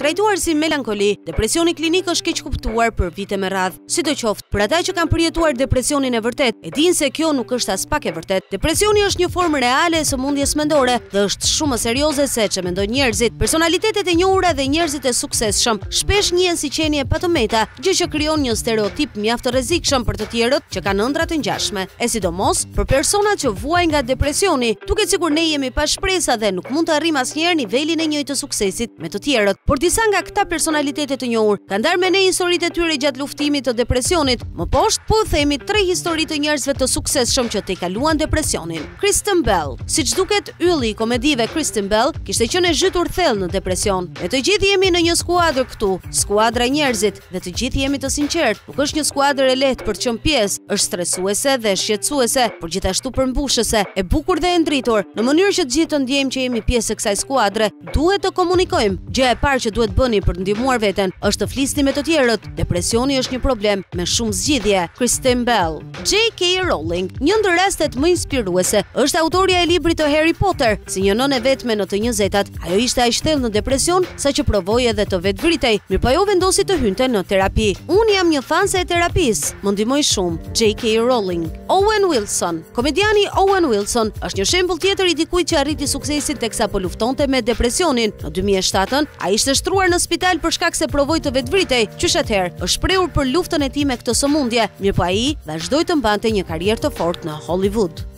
Trajtuar si melankoli, depresioni klinik është keq kuptuar për vite me radhë. Sidoqoftë, për ata që kanë përjetuar depresionin e vërtet, e dinë se kjo nuk është as pak e vërtet. Depresioni është një formë reale e sëmundjes mendore dhe është shumë më serioze se ç'e mendojnë njerëzit. Personalitetet e njohura dhe njerëzit e suksesshëm shpesh njihen si qenie patëmeta, gjë që krijon një stereotip mjaft të rrezikshëm për të tjerët që kanë ëndra të ngjashme. E sidomos për personat që vuajnë nga depresioni, duket sikur ne jemi pa shpresa dhe nuk mund të arrijmë asnjëherë nivelin e njëjtë të suksesit me të tjerët. Por disa nga këta personalitete të njohur kanë ndarë me ne historitë e tyre gjatë luftimit të depresionit. Më poshtë po themi 3 histori të njerëzve të suksesshëm që te kaluan depresionin. Kristen Bell. Siç duket, ylli i komedive Kristen Bell kishte qenë e zhytur thellë në depresion. Ne të gjithë jemi në një skuadër këtu, skuadra e njerëzit, dhe të gjithë jemi të sinqertë. Nuk është një skuadër e lehtë për të qenë pjesë, është stresuese dhe shqetësuese, por gjithashtu përmbushëse, e bukur dhe e ndritur. Në mënyrë që të gjithë të ndjejmë që jemi pjesë e kësaj skuadre, duhet të komunikojmë. Gjëja e parë që duhet bëni për të ndihmuar veten është të flisni me të tjerët. Depresioni është një problem me shumë zgjidhje. Kristen Bell. J.K. Rowling, një ndër rastet më inspiruese, është autorja e librit të Harry Potter. Si një nënë e vetme në të 20-tat, ajo ishte aq thellë në depresion saqë provoi edhe të vetvritej. Mirëpo ajo vendosi të hynte në terapi. Unë jam një fanse e terapisë. Më ndihmoi shumë. J.K. Rowling. Owen Wilson. Komediani Owen Wilson është një shembull tjetër i dikujt që arriti suksesin teksa po luftonte me depresionin. Në 2007 ai ishte shtruar në spital për shkak se provoi të vetvritej. Qysh atëherë është shprehur për luftën e tij me këtë sëmundje. Mirëpo ai vazhdoi të mbante një karrierë të fortë në Hollywood.